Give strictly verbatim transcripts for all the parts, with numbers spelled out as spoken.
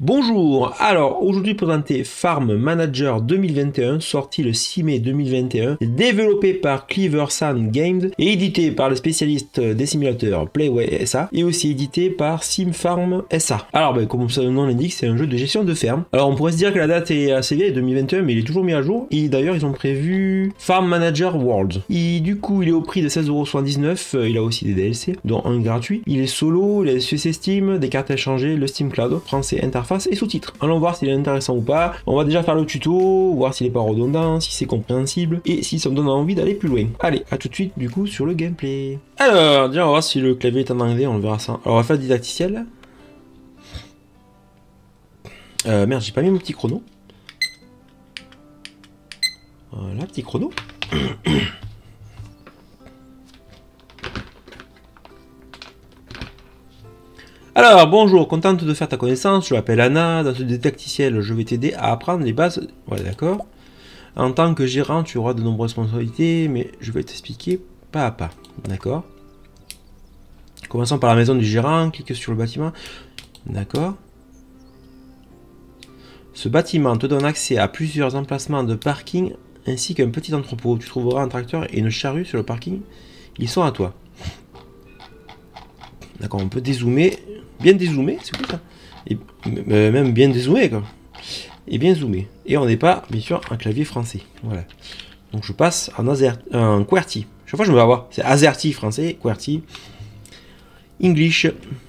Bonjour, alors aujourd'hui présenté Farm Manager deux mille vingt et un, sorti le six mai deux mille vingt et un, développé par Clever Sun Games et édité par les spécialistes des simulateurs Playway S A et aussi édité par SimFarm S A. Alors ben, comme son nom l'indique, c'est un jeu de gestion de ferme. Alors on pourrait se dire que la date est assez vieille, deux mille vingt et un, mais il est toujours mis à jour et d'ailleurs ils ont prévu Farm Manager World. Et du coup il est au prix de seize euros soixante-dix-neuf, il a aussi des D L C, dont un gratuit. Il est solo, il a S U C Steam, des cartes à échanger, le Steam Cloud, français, interface et sous-titres. Allons voir s'il est intéressant ou pas. On va déjà faire le tuto, voir s'il est pas redondant, si c'est compréhensible et si ça me donne envie d'aller plus loin. Allez, à tout de suite du coup sur le gameplay. Alors, déjà on va voir si le clavier est en anglais, on le verra ça. Alors on va faire le didacticiel. Euh, merde, j'ai pas mis mon petit chrono. Voilà, petit chrono. Alors, bonjour, contente de faire ta connaissance, je m'appelle Anna, dans ce didacticiel, je vais t'aider à apprendre les bases, voilà d'accord. En tant que gérant, tu auras de nombreuses responsabilités, mais je vais t'expliquer pas à pas, d'accord. Commençons par la maison du gérant, clique sur le bâtiment, d'accord. Ce bâtiment te donne accès à plusieurs emplacements de parking, ainsi qu'un petit entrepôt. Tu trouveras un tracteur et une charrue sur le parking, ils sont à toi. D'accord, on peut dézoomer, bien dézoomer, c'est cool ça. Et, euh, même bien dézoomer quoi. Et bien zoomer. Et on n'est pas, bien sûr, un clavier français. Voilà. Donc je passe en, Azer, en QWERTY. Chaque fois je me vais avoir. C'est AZERTY français, QWERTY. English.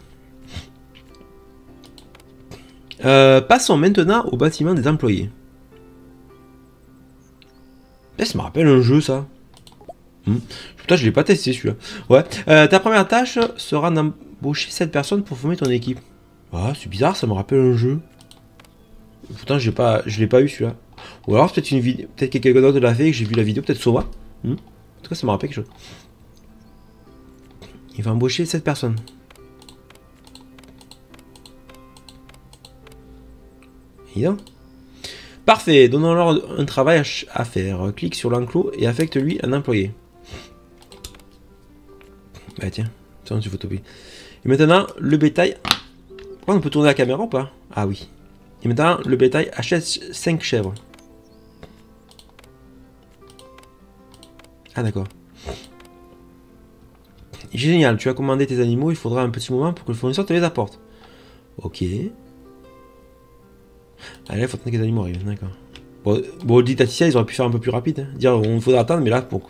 Euh, passons maintenant au bâtiment des employés. Eh, ça me rappelle un jeu ça. Hmm. Putain, je l'ai pas testé celui-là. Ouais. Euh, ta première tâche sera d'embaucher sept personnes pour former ton équipe. Ah, c'est bizarre, ça me rappelle un jeu. Pourtant, j'ai pas, je l'ai pas eu celui-là. Ou alors, peut-être une vidéo, peut-être que quelqu'un d'autre l'a fait et que j'ai vu la vidéo, peut-être Sova. Hmm. En tout cas, ça me rappelle quelque chose. Il va embaucher sept personnes. Évident. Parfait, donnons-leur un travail à faire. Clique sur l'enclos et affecte-lui un employé. Bah tiens, tiens, tu photopie. Et maintenant, le bétail. On peut tourner la caméra ou pas? Ah oui. Et maintenant, le bétail achète cinq chèvres. Ah d'accord. Génial, tu as commandé tes animaux, il faudra un petit moment pour que le fournisseur te les apporte. Ok. Allez, il faut attendre que les animaux arrivent, d'accord. Bon, bon dit Taticia, ils auraient pu faire un peu plus rapide. Hein. Dire, on faudra attendre, mais là, pour...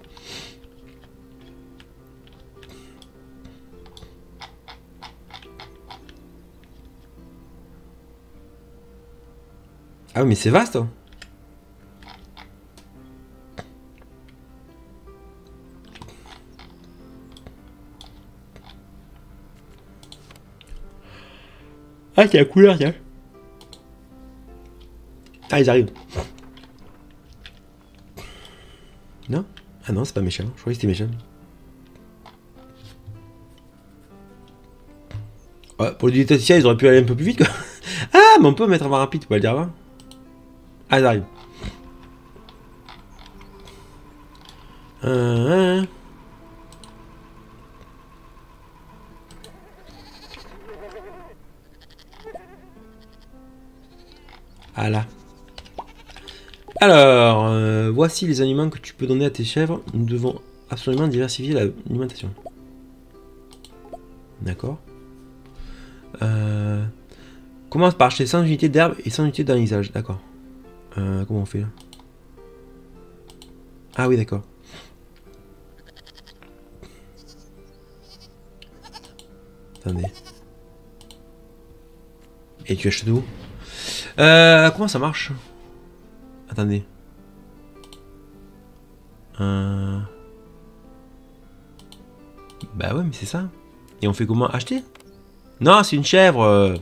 Ah oui, mais c'est vaste. Hein. Ah, c'est la couleur, tiens. Ah, ils arrivent. Non? Ah non, c'est pas méchant. Je croyais que c'était méchant. Ouais, pour le Ditatia, ils auraient pu aller un peu plus vite, quoi. Ah, mais on peut mettre avant rapide, on va le dire avant. Ah, ils arrivent. Un, un. Ah là. Alors, euh, voici les aliments que tu peux donner à tes chèvres. Nous devons absolument diversifier l'alimentation. D'accord. Euh, commence par acheter cent unités d'herbe et cent unités d'anisage. D'accord. Euh, comment on fait là? Ah oui, d'accord. Attendez. Et tu achètes où? Euh, comment ça marche? Attendez. Euh... Bah ouais, mais c'est ça. Et on fait comment? Acheter? Non, c'est une chèvre.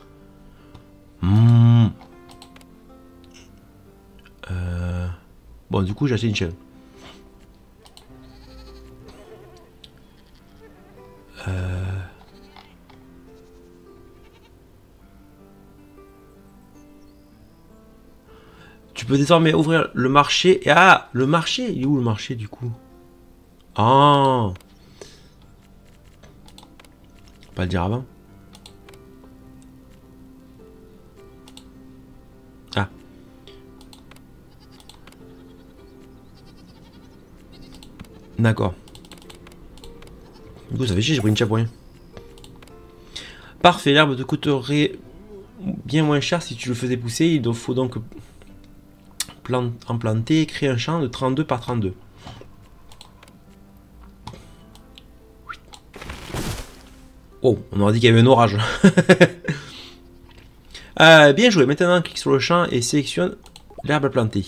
Mmh. Euh... Bon, du coup, j'ai acheté une chèvre. Euh... Tu peux désormais ouvrir le marché. Et ah, le marché, il est où le marché du coup? Ah, pas le dire avant. D'accord. Du coup, ça fait chier, j'ai pris une chape pour rien. Parfait, l'herbe te coûterait bien moins cher si tu le faisais pousser. Il faut donc plant en planter et créer un champ de trente-deux par trente-deux. Oh, on aurait dit qu'il y avait un orage. euh, bien joué. Maintenant, clique sur le champ et sélectionne l'herbe à planter.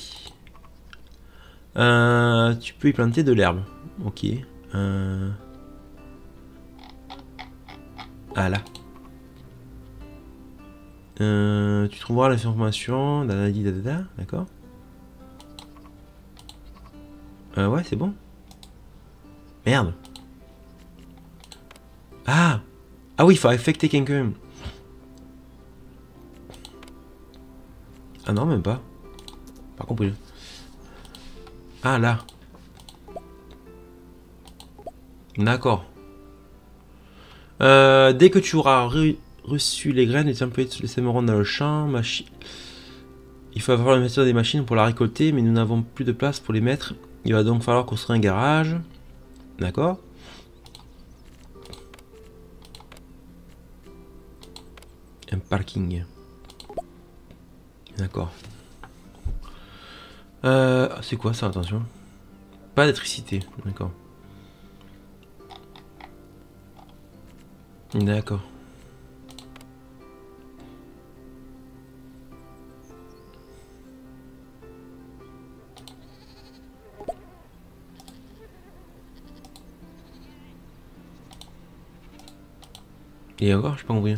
Euh, tu peux y planter de l'herbe. Ok. Euh... Ah là. Euh, tu trouveras l'information. D'accord. Euh, ouais, c'est bon. Merde. Ah. Ah oui, il faut affecter quelqu'un. Ah non, même pas. Pas compris. Ah là. D'accord. Euh, dès que tu auras re reçu les graines, les employés te sèmeront dans le champ. Machi... Il faut avoir l'investissement des machines pour la récolter, mais nous n'avons plus de place pour les mettre. Il va donc falloir construire un garage. D'accord. Un parking. D'accord. Euh, c'est quoi ça, attention? Pas d'électricité, d'accord. D'accord. Et encore, je sais pas compris.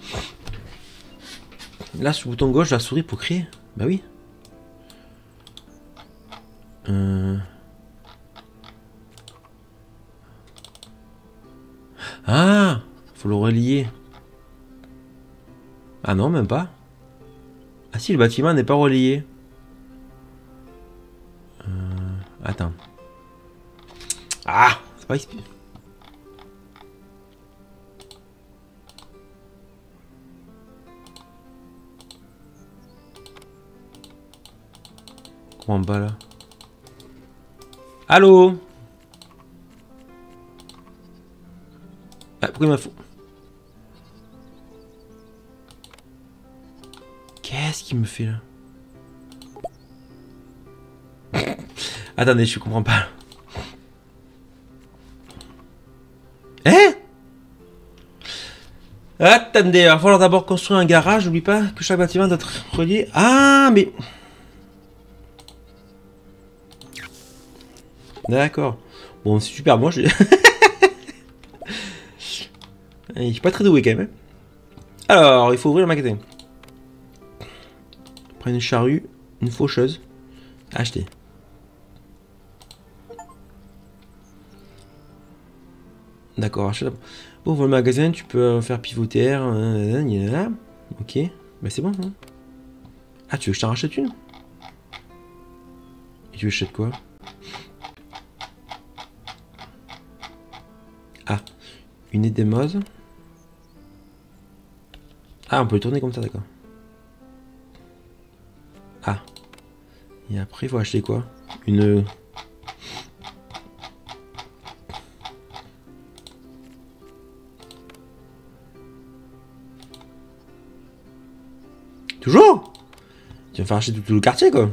Là, sur le bouton gauche, la souris pour créer. Bah oui. Euh... Ah, faut le relier. Ah non, même pas. Ah si, le bâtiment n'est pas relié. Euh... Attends. Ah, c'est pas expliqué. Comment en bas là? Allô? Ah, pourquoi il m'a fou? Qu'est-ce qu'il me fait là? Attendez, je comprends pas. Hein? Attendez, il va falloir d'abord construire un garage. N'oublie pas que chaque bâtiment doit être relié. Ah, mais... D'accord. Bon, c'est super. Moi, je... je suis pas très doué quand même. Alors, il faut ouvrir le magasin. Prendre une charrue, une faucheuse. Acheter. D'accord, achète. Pour ouvrir le magasin, tu peux faire pivoter. Ok. Bah c'est bon. Hein. Ah, tu veux que je t'en rachète une? Et tu veux que je achète quoi? Ah, une édémose. Ah, on peut le tourner comme ça, d'accord. Ah. Et après, il faut acheter quoi? Une... Toujours? Tu vas faire acheter tout, tout le quartier, quoi.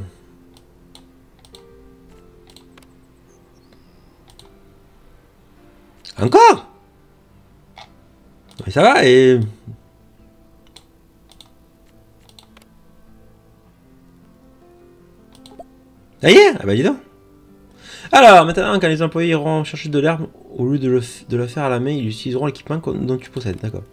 Encore? Mais ça va, et... Ça y est? Ah bah dis donc. Alors, maintenant, quand les employés iront chercher de l'herbe, au lieu de le, de le faire à la main, ils utiliseront l'équipement dont tu possèdes, d'accord.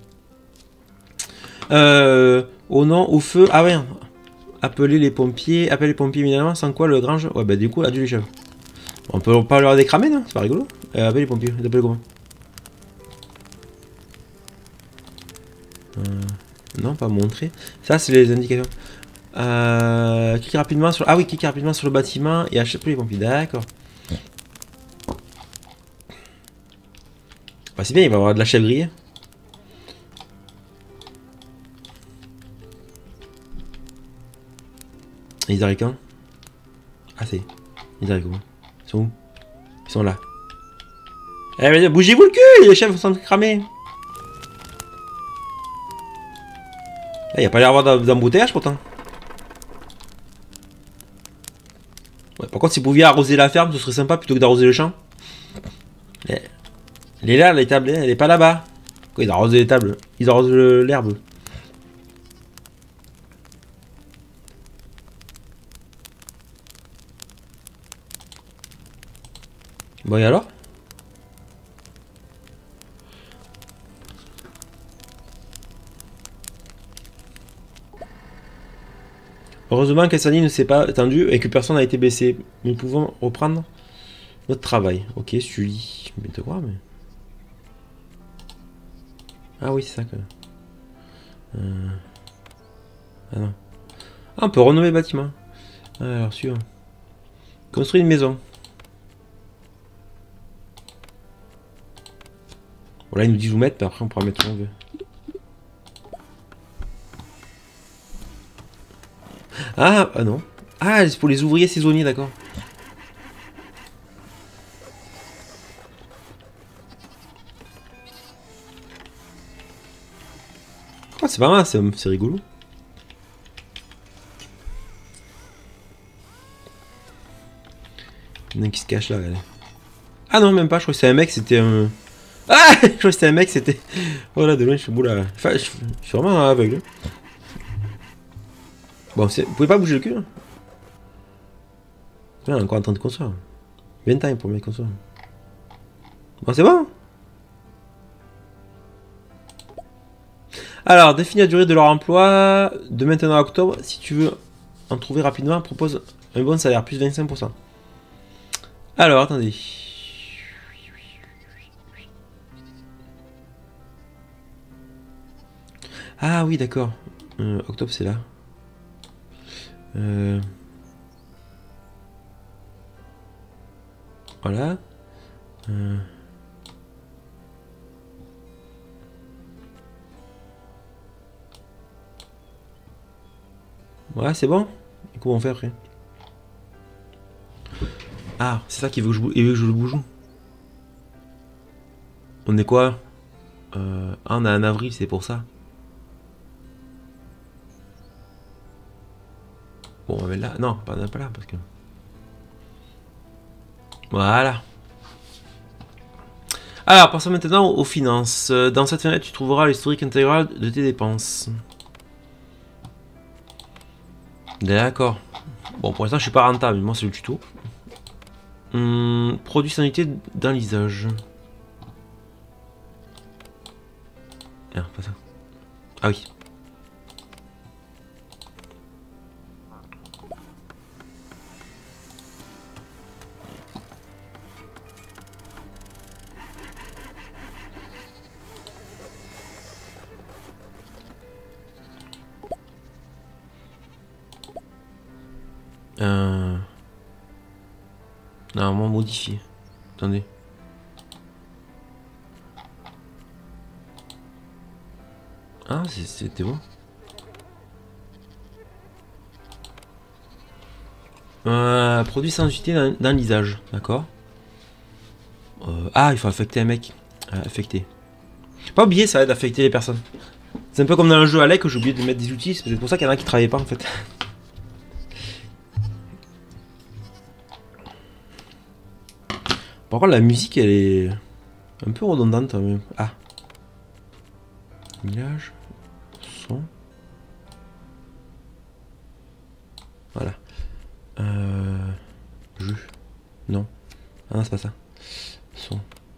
Euh, au nom, au feu, ah ouais, appeler les pompiers, appeler les pompiers évidemment, sans quoi le grange, ouais bah du coup, adieu les chefs. On peut pas leur décramer, non? C'est pas rigolo. Euh, appeler les pompiers, d'appeler comment? euh, Non, pas montrer. Ça, c'est les indications. Euh, clique rapidement sur... Ah oui, clique rapidement sur le bâtiment et achète les pompiers, d'accord. Bah c'est bien, il va y avoir de la chèvre grillée. Les haricots. Ah c'est. Les haricots. Ils sont où? Ils sont là. Eh mais bougez-vous le cul, les chefs sont cramés. Il n'y a pas l'air d'avoir d'embouteillage pourtant. Ouais, par contre, si vous pouviez arroser la ferme, ce serait sympa plutôt que d'arroser le champ. Elle est là, les tables, elle est pas là-bas. Quoi, ils arrosent les tables, ils arrosent l'herbe. Bon, et alors? Heureusement qu'Assani ne s'est pas étendu et que personne n'a été blessé. Nous pouvons reprendre notre travail. Ok, Sully. Je vais te croire, mais... Ah oui, c'est ça que... Euh... Ah non. Ah, on peut renommer le bâtiment. Ah, alors, suivant. Construire une maison. Bon, là, il nous dit où mettre, mais après, on pourra mettre où on veut. Ah, ah non. Ah, c'est pour les ouvriers saisonniers, d'accord. Ah, c'est pas mal, c'est rigolo. Il y en a qui se cache là, regardez. Ah non, même pas, je crois que c'est un mec, c'était un... Ah, je crois que c'était un mec, c'était... Oh là, de loin, je suis beau là. Enfin, je, je suis vraiment aveugle. Bon, vous pouvez pas bouger le cul, hein. On est encore en train de construire. vingt ans pour me construire. Bon, c'est bon. Alors, définir la durée de leur emploi de maintenant à octobre. Si tu veux en trouver rapidement, propose un bon salaire, plus vingt-cinq pour cent. Alors, attendez. Ah oui, d'accord. Euh, octobre, c'est là. Euh... Voilà. Euh... Ouais, c'est bon. Et comment on fait après? Ah, c'est ça qu'il veut que je, il veut que je le bouge. On est quoi? euh... Ah, on a un avril, c'est pour ça. Bon, on va mettre là. Non, pas, pas là, parce que... Voilà. Alors, passons maintenant aux finances. Dans cette fenêtre, tu trouveras l'historique intégral de tes dépenses. D'accord. Bon, pour l'instant, je suis pas rentable. Moi, c'est le tuto. Hum, produits sanité d'enlisage. Ah, pas ça. Ah oui. Euh... Normalement modifié. Attendez. Ah, c'était bon. Euh, produit sans utilité d'enlisage. D'accord. Euh, ah, il faut affecter un mec. Euh, affecter. Pas oublier, ça aide à affecter les personnes. C'est un peu comme dans le jeu Alec où j'ai oublié de mettre des outils. C'est pour ça qu'il y en a qui travaillaient pas en fait. Par contre, la musique, elle est un peu redondante. Même. Ah. Village. Son. Voilà. Euh... Jeu. Non. Ah non, c'est pas ça. Son.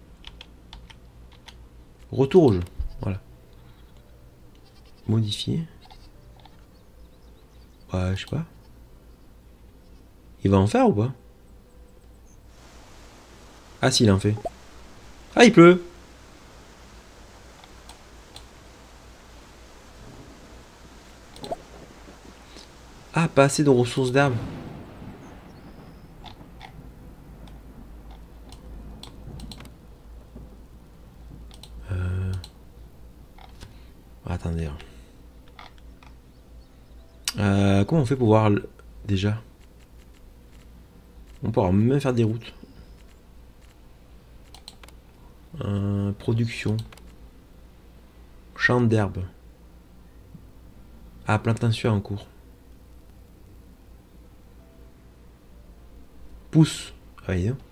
Retour au jeu. Voilà. Modifier. Ouais, je sais pas. Il va en faire ou pas? Ah si, il en fait. Ah, il pleut. Ah, pas assez de ressources d'herbe. Euh... Attendez. Euh, comment on fait pour voir le... déjà? On pourra même faire des routes. Euh, production. Champ d'herbe. Ah, plantation en cours. Pousse. Ah, oui, hein.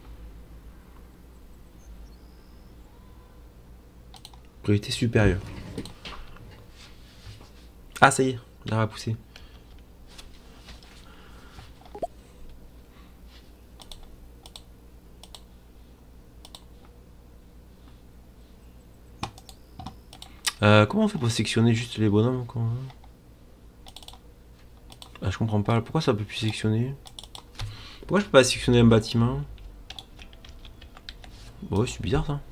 Priorité supérieure. Ah, ça y est, l'arbre a poussé. Euh, comment on fait pour sectionner juste les bonhommes quoi? Ah, je comprends pas. Pourquoi ça peut plus sectionner? Pourquoi je peux pas sectionner un bâtiment? Bon, ouais, c'est bizarre ça.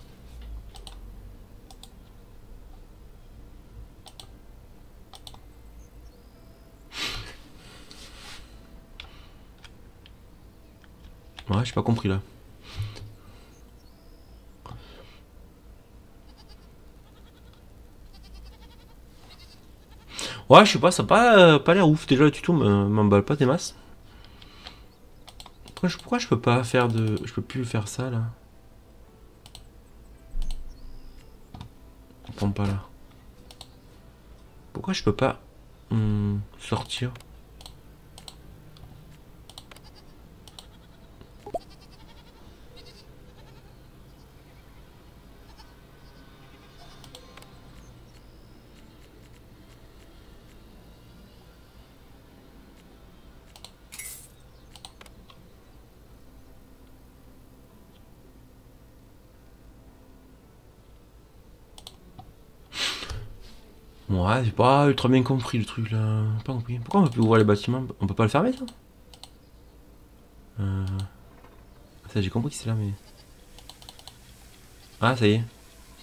Ouais, j'ai pas compris là. Ouais, je sais pas, ça a pas, euh, pas l'air ouf. Déjà, le tuto m'emballe pas des masses. Pourquoi je, pourquoi je peux pas faire de... Je peux plus faire ça là? Je comprends pas là. Pourquoi je peux pas hum, sortir? Ouais, j'ai pas ultra bien compris le truc là. Pas compris. Pourquoi on peut plus ouvrir les bâtiments? On peut pas le fermer ça? euh... Ça j'ai compris que c'est là mais... Ah ça y est.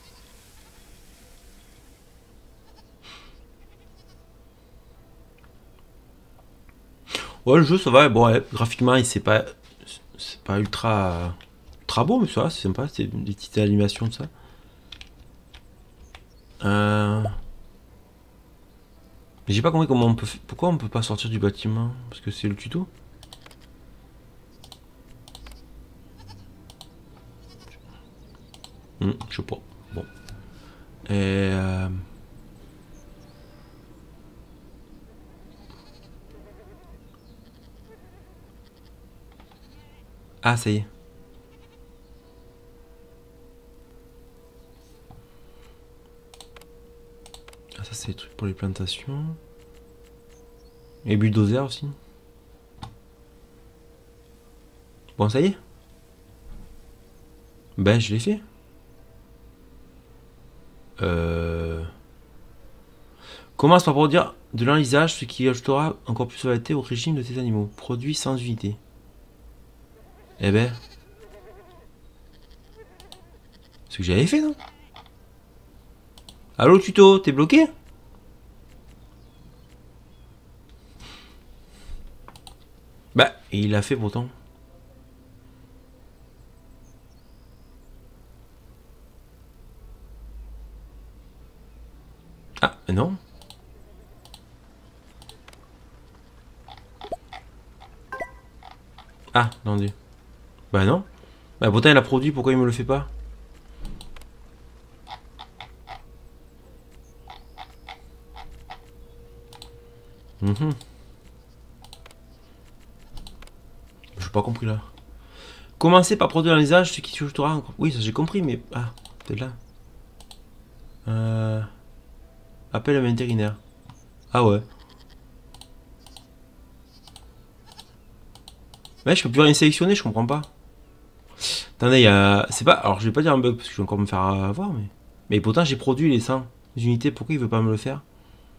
Ouais le jeu ça va, bon ouais, graphiquement il c'est pas... C'est pas ultra... Ultra beau mais ça va, c'est sympa, c'est des petites animations de ça. Euh... Mais j'ai pas compris comment on peut... Pourquoi on peut pas sortir du bâtiment? Parce que c'est le tuto? Hmm, je sais pas. Bon. Et... Euh... Ah ça y est. Ah ça c'est les trucs pour les plantations. Et bulldozer aussi. Bon ça y est. Ben je l'ai fait. Euh... Commence par produire de l'enlisage, ce qui ajoutera encore plus de variété au régime de tes animaux. Produit sans unité. Eh ben... C'est ce que j'avais fait, non? Allô, tuto, t'es bloqué? Bah, il l'a fait pourtant. Ah, non. Ah, non, Dieu. Bah non. Bah pourtant il a produit, pourquoi il me le fait pas? Mhm. J'ai pas compris là. Commencez par produire un visage, ce qui te ajoutera encore. Oui, ça j'ai compris, mais... Ah, peut-être là. Euh... Appel à vétérinaire. Ah ouais. Ouais, je peux plus rien sélectionner, je comprends pas. Attendez, il y a... C'est pas... Alors, je vais pas dire un bug, parce que je vais encore me faire avoir, mais... Mais pourtant, j'ai produit les cent unités, pourquoi il veut pas me le faire?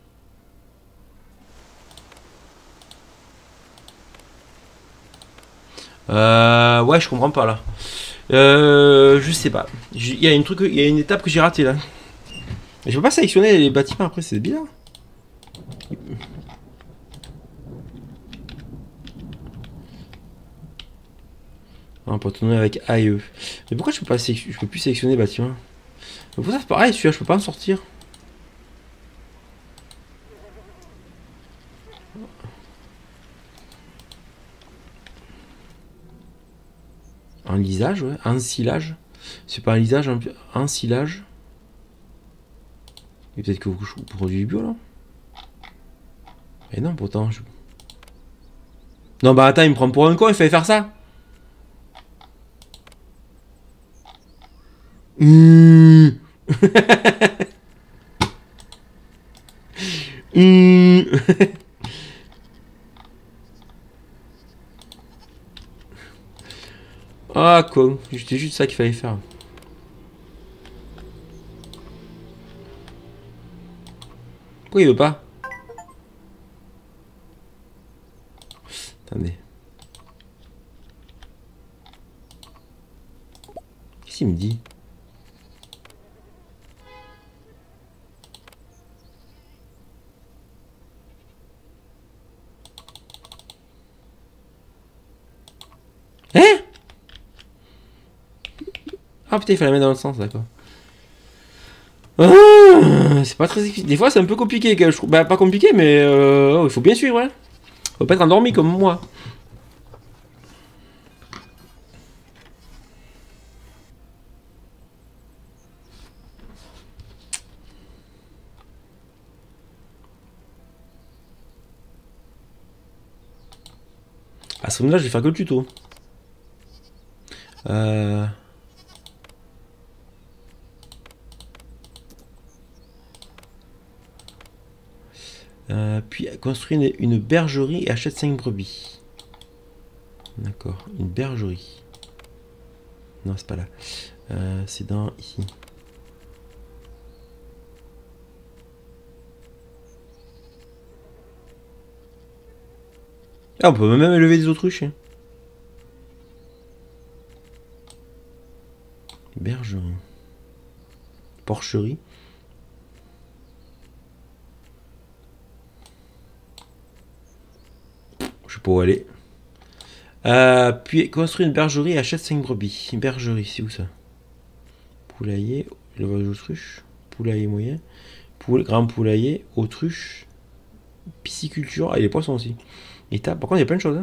Euh... Ouais, je comprends pas, là. Euh... Je sais pas. Il y a une truc... Il y a une étape que j'ai ratée, là. Je peux pas sélectionner les bâtiments, après, c'est bizarre. On peut tourner avec A et E. Mais pourquoi je peux pas sélectionner... Je peux plus sélectionner les bâtiments? Mais pour ça, c'est pareil, celui-là, je peux pas en sortir. Enlisage, ouais. Ensilage. C'est pas un lisage, un, un silage. Et peut-être que vous, vous produisez du bio là. Mais non, pourtant. Je... Non, bah attends, il me prend pour un con, il fallait faire ça. Mmh. mmh. Ah, con. C'était juste ça qu'il fallait faire. Pourquoi il veut pas? Attendez. Qu'est-ce qu'il me dit? Hein? Ah putain, il fallait la mettre dans le sens, d'accord. Ah, c'est pas très difficile. Des fois, c'est un peu compliqué, je trouve. Bah, pas compliqué, mais euh, il faut bien suivre, hein. Faut pas être endormi comme moi. À ce moment-là, je vais faire que le tuto. Euh... Euh, puis construire une, une bergerie et achète cinq brebis. D'accord, une bergerie. Non, c'est pas là. Euh, c'est dans ici. Ah, on peut même élever des autruches. Hein. Bergerie. Porcherie. Je sais pas où aller. Euh, puis construire une bergerie et achète cinq brebis. Une bergerie, c'est où ça? Poulailler, élevage d'autruche. Poulailler moyen. Poul, grand poulailler, autruche. Pisciculture. Ah, et les poissons aussi. Et par contre, il y a plein de choses. Hein.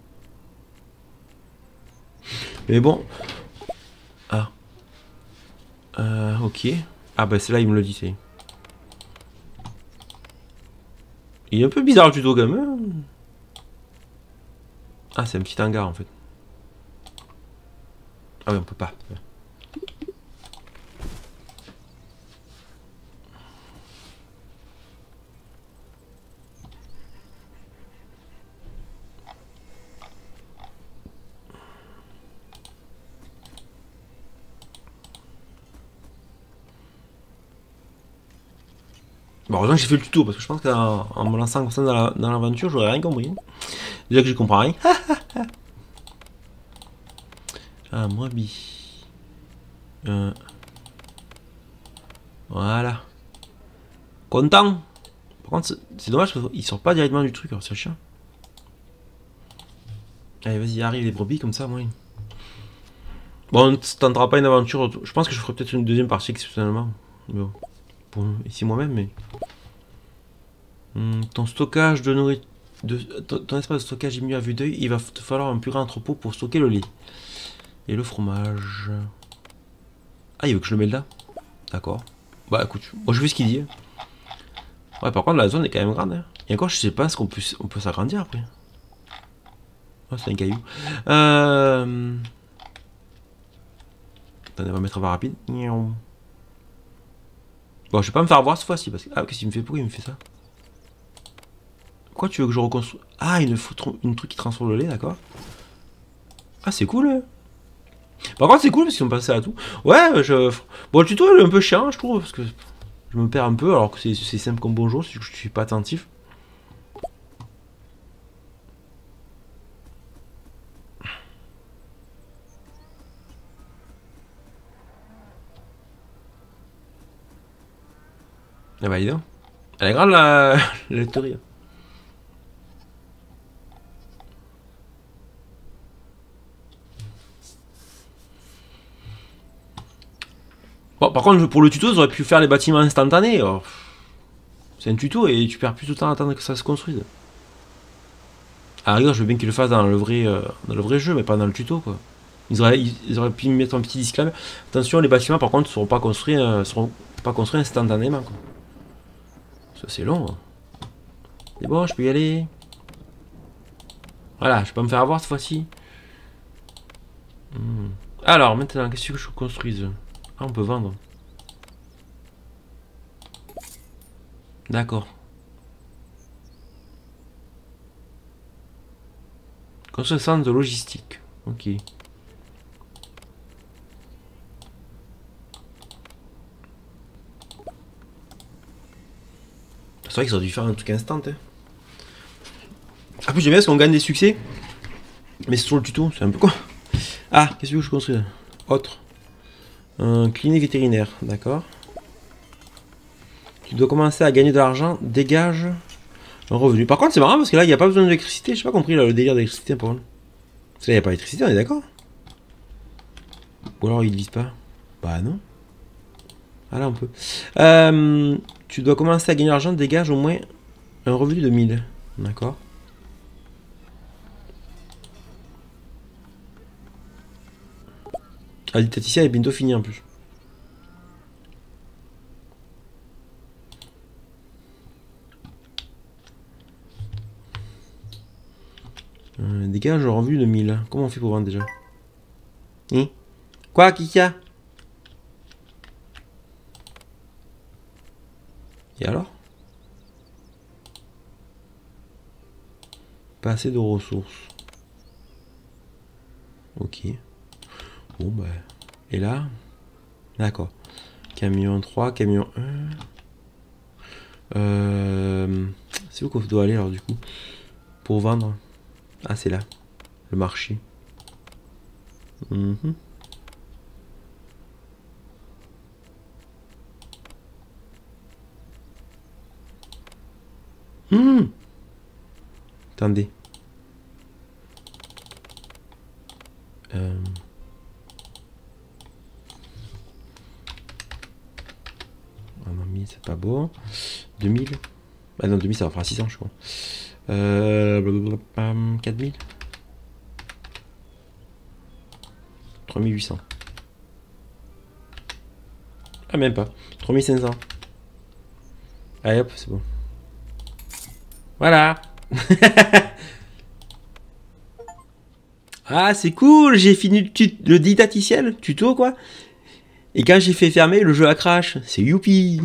Mais bon. Ah. Euh, ok. Ah bah c'est là, il me le dit, c'est. Il est un peu bizarre le tuto quand même. Hein. Ah, c'est un petit hangar en fait. Ah oui, on peut pas. Bon, heureusement que j'ai fait le tuto parce que je pense qu'en me lançant comme ça dans l'aventure, la, j'aurais rien compris. Déjà que je comprends rien. Ah, brebis. Euh... Voilà. Content. Par contre, c'est dommage parce qu'il sort pas directement du truc, alors c'est chiant. Allez, vas-y, arrive les brebis comme ça, moi. Bon, on ne tentera pas une aventure. Je pense que je ferai peut-être une deuxième partie exceptionnellement. Bon. Pour ici moi-même, mais. Hum, ton stockage de nourriture. De, ton, ton espace de stockage est mieux à vue d'œil. Il va te falloir un plus grand entrepôt pour stocker le lait. Et le fromage. Ah, il veut que je le mette là? D'accord. Bah écoute, moi je fais ce qu'il dit. Ouais, par contre, la zone est quand même grande. Hein. Et encore, je sais pas ce qu'on peut, on peut s'agrandir après. Oh, c'est un caillou. Euh... Attendez, on va mettre un va rapide. Bon, je vais pas me faire voir cette fois-ci. Parce que... Ah, qu'est-ce qu'il me fait? Pourquoi il me fait ça? Quoi, tu veux que je reconstruise? Ah, une, une truc qui transforme le lait, d'accord. Ah, c'est cool. Hein. Par contre, c'est cool parce qu'ils sont passés à tout. Ouais, je... Bon, le tuto est un peu chiant, je trouve. Parce que je me perds un peu alors que c'est simple comme bonjour si je suis pas attentif. Ah bah, dis donc. Elle est grande la, la laiterie. Bon, par contre, pour le tuto, j'aurais pu faire les bâtiments instantanés. Oh. C'est un tuto et tu perds plus de temps à attendre que ça se construise. Ah, regarde, je veux bien qu'il le fasse dans le vrai, euh, dans le vrai jeu, mais pas dans le tuto, quoi. Ils auraient, ils auraient pu mettre un petit disclaimer. Attention, les bâtiments par contre seront pas construits, euh, seront pas construits instantanément. Quoi. Ça c'est long. Hein. C'est bon, je peux y aller. Voilà, je peux pas me faire avoir cette fois-ci. Hmm. Alors maintenant, qu'est-ce que je construise? Ah, on peut vendre. D'accord. Construire un centre de logistique. Ok. C'est vrai qu'ils auraient dû faire un truc instant. Hein. En plus, j'aime bien parce qu'on gagne des succès. Mais c'est sur le tuto, c'est un peu quoi. Ah, qu'est-ce que je construis là? Autre. Un clinique vétérinaire, d'accord. Tu dois commencer à gagner de l'argent, dégage un revenu. Par contre, c'est marrant parce que là, il n'y a pas besoin d'électricité. Je n'ai pas compris là, le délire d'électricité pour contre. Parce que là, il n'y a pas d'électricité, on est d'accord? Ou alors, il ne vise pas? Bah non. Ah là, on peut. Euh, tu dois commencer à gagner de l'argent, dégage au moins un revenu de mille. D'accord. La dictaticien est bientôt fini en plus. Euh, dégage un revenu de mille. Comment on fait pour vendre déjà? Hein? Quoi, Kika? Et alors? Pas assez de ressources. Ok. Bon bah. Et là? D'accord. Camion trois, camion un. Euh, c'est où qu'on doit aller alors du coup? Pour vendre. Ah c'est là. Le marché. Mm-hmm. Mmh. Attendez. Euh... Ah non, mille, c'est pas bon. deux mille. Ah non, deux mille, ça va faire six cents, je crois. Euh... quatre mille. trois mille huit cents. Ah, même pas. trois mille cinq cents. Allez hop, c'est bon. Voilà. Ah, c'est cool, j'ai fini le, le didacticiel, tuto quoi. Et quand j'ai fait fermer, le jeu a crash. C'est youpi.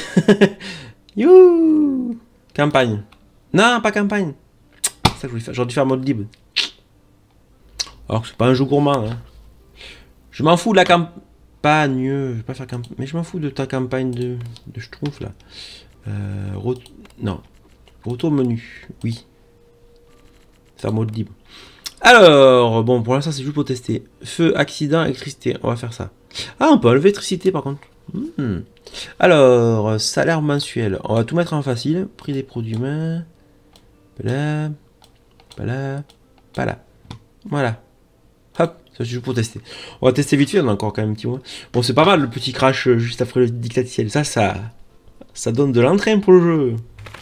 You. Campagne. Non, pas campagne. Ça que je voulais faire. J'aurais dû faire mode libre. Alors que c'est pas un jeu gourmand. Hein. Je m'en fous de la campagne. Je vais pas faire campagne. Mais je m'en fous de ta campagne de, de Schtroumpf là. Euh, re... Non. Retour menu. Oui. Faire mode libre. Alors, bon, pour l'instant, c'est juste pour tester. Feu, accident, électricité. On va faire ça. Ah, on peut enlever l'électricité, par contre. Hmm. Alors, salaire mensuel. On va tout mettre en facile. Prix des produits humains. Pas là. Pas là. Pas là. Voilà. Hop. Ça, c'est juste pour tester. On va tester vite fait. On a encore quand même un petit moment. Bon, c'est pas mal, le petit crash juste après le dictaticiel. Ça, ça... Ça donne de l'entrain pour le jeu.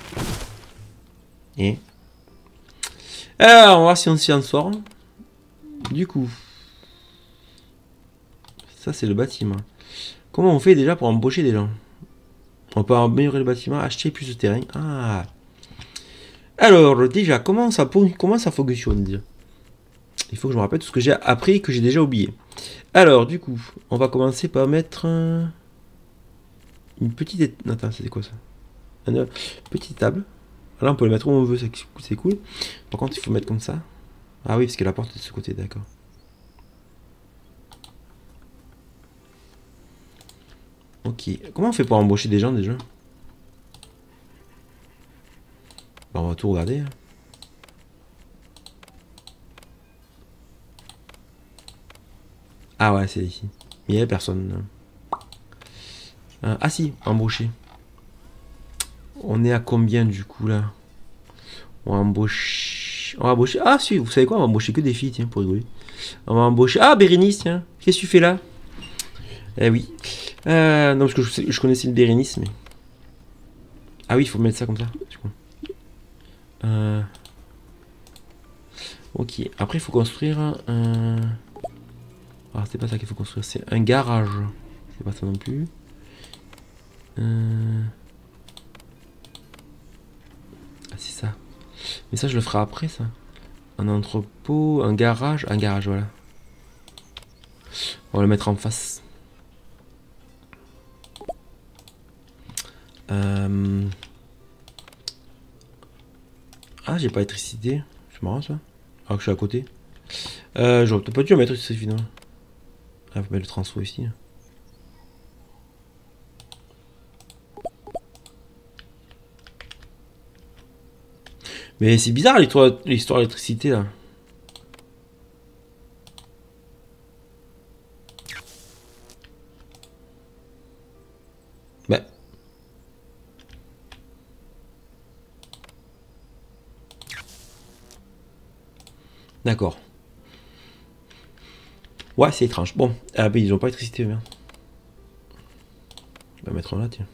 Et... Alors, on va voir si on s'y en sort. Du coup, ça c'est le bâtiment. Comment on fait déjà pour embaucher des gens? On peut améliorer le bâtiment, acheter plus de terrain. Ah. Alors, déjà, comment ça, comment ça fonctionne déjà? Il faut que je me rappelle tout ce que j'ai appris que j'ai déjà oublié. Alors, du coup, on va commencer par mettre une petite... Attends, c'était quoi ça? Une petite table. Là, on peut le mettre où on veut, c'est cool. Par contre, il faut mettre comme ça. Ah oui, parce que la porte est de ce côté, d'accord. Ok. Comment on fait pour embaucher des gens déjà? Bah, on va tout regarder. Hein. Ah ouais, c'est ici. Mais il n'y a personne. Euh, ah si, embaucher. On est à combien du coup là? On va embaucher. On va embaucher. Ah si, vous savez quoi? On va embaucher que des filles, tiens, pour rigoler. On va embaucher. Ah, Bérénice, tiens. Qu'est-ce que tu fais là? Eh oui. Euh, non, parce que je, je connaissais le Bérénice, mais. Ah oui, il faut mettre ça comme ça. Euh... Ok. Après, il faut construire un. Alors c'est pas ça qu'il faut construire, c'est un garage. C'est pas ça non plus. Euh... Ah c'est ça. Mais ça je le ferai après ça. Un entrepôt, un garage, un garage voilà. On va le mettre en face. Euh... Ah j'ai pas électricité. C'est marrant ça. Alors que je suis à côté. Euh, J'aurais peut-être pas dû mettre ici finalement. Ah, faut mettre le transfo ici. Mais c'est bizarre l'histoire d'électricité là. Bah. D'accord. Ouais, c'est étrange. Bon, ah, bah, ils ont pas d'électricité, merde. On va mettre en là, tiens.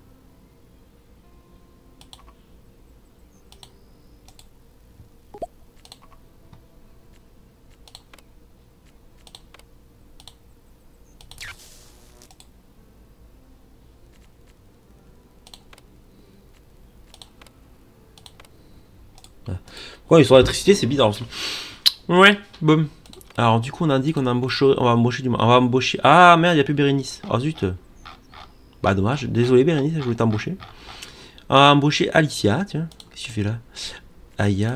Pourquoi l'histoire d'électricité, c'est bizarre aussi. Ouais, boum. Alors, du coup, on a dit qu'on a embauché, on va embaucher du On va embaucher. Ah merde, il n'y a plus Bérénice. Oh zut. Bah, dommage. Désolé, Bérénice, je voulais t'embaucher. On va embaucher Alicia, tiens. Qu'est-ce que tu fais là? Aya.